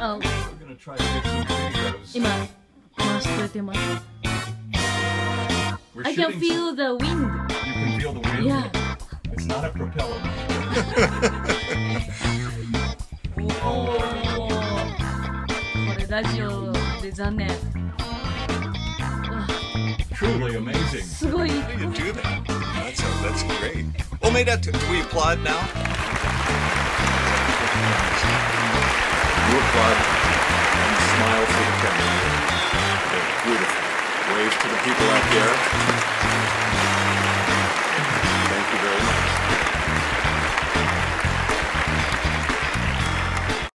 あ、 We're gonna try to get some videos. 今回してくれてます。 We're I can shooting. feel the wind. You can feel the wind. Yeah. It's not a propeller. おー、これラジオで残念。 Truly amazing. すごい。 How do you do that? That's great. Well, made that. Do we applaud now? You applaud and smile for the camera. Okay, beautiful. Wave to the people out there.